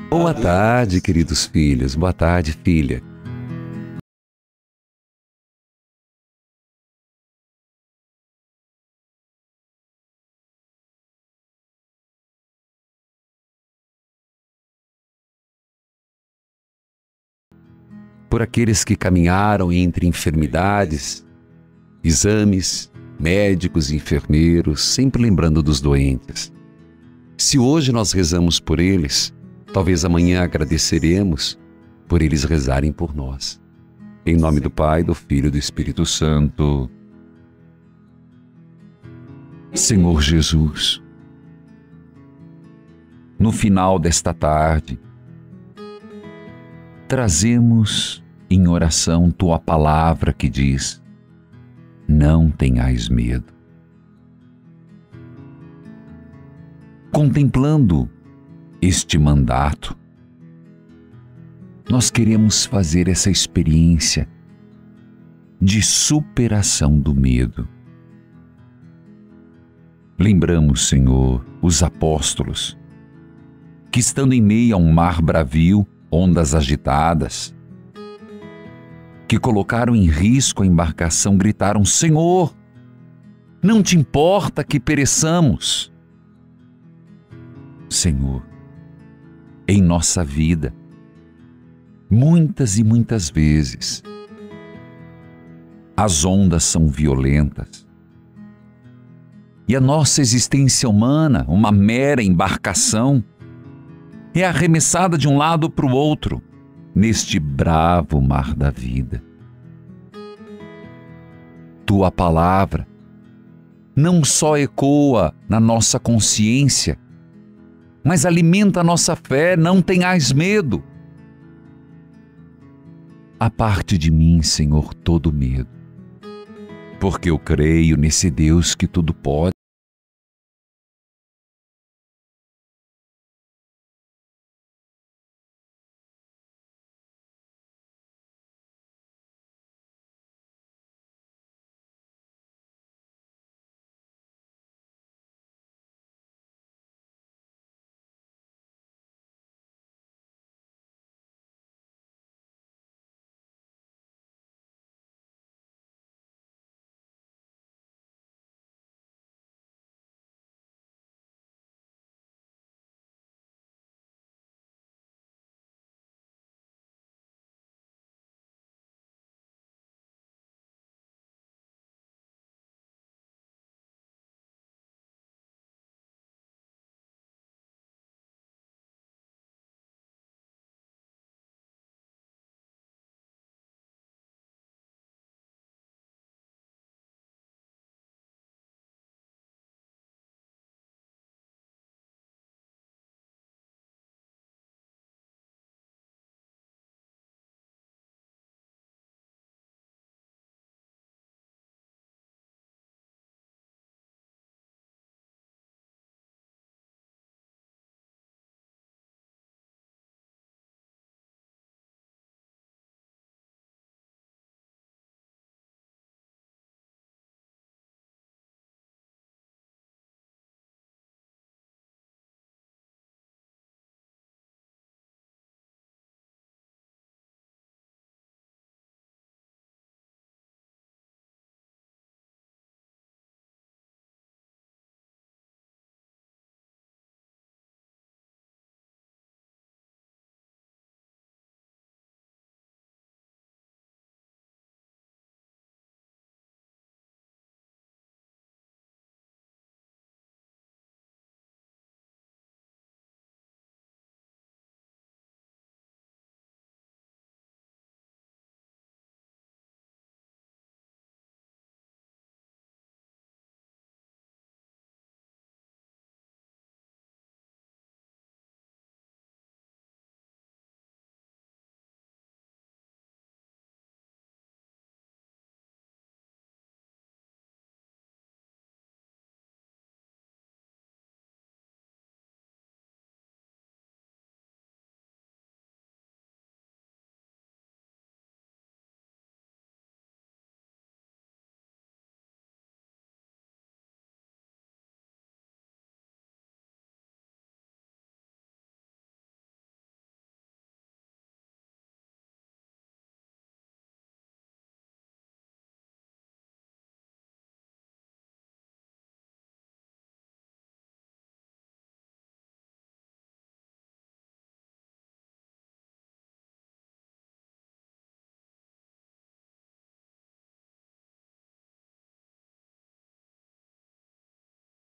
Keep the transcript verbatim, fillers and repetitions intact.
Boa tarde, queridos filhos. Boa tarde, filha. Por aqueles que caminharam entre enfermidades, exames, médicos e enfermeiros, sempre lembrando dos doentes. Se hoje nós rezamos por eles, talvez amanhã agradeceremos por eles rezarem por nós. Em nome do Pai, do Filho e do Espírito Santo. Senhor Jesus, no final desta tarde, trazemos em oração Tua palavra que diz: não tenhais medo. Contemplando este mandato, nós queremos fazer essa experiência de superação do medo. Lembramos, Senhor, os apóstolos, que estando em meio a um mar bravio, ondas agitadas, que colocaram em risco a embarcação, gritaram: Senhor, não te importa que pereçamos? Senhor, em nossa vida, muitas e muitas vezes, as ondas são violentas e a nossa existência humana, uma mera embarcação, é arremessada de um lado para o outro, neste bravo mar da vida. Tua palavra não só ecoa na nossa consciência, mas alimenta a nossa fé. Não tenhais medo. Aparte de mim, Senhor, todo medo, porque eu creio nesse Deus que tudo pode.